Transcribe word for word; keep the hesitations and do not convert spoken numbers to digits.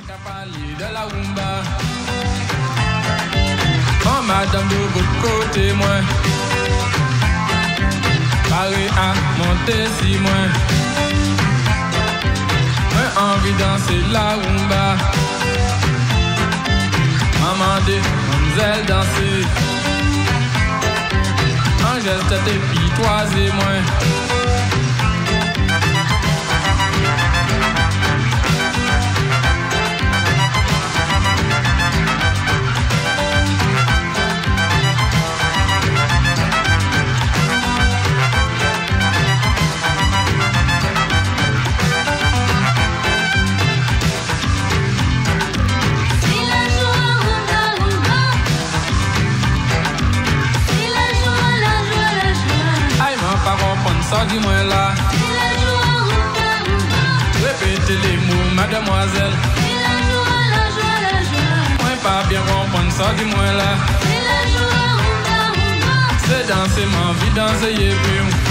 de la rumba. Oh madame de votre côté moi, paré à monter si moi, moi envie danser la rumba. Maman de mademoiselle danser, un geste et puis toi et moi. Ça dis-moi là, répétez les mots, mademoiselle. Moi pas bien comprendre ça, dis-moi là. C'est danser, ma vie danser, et puis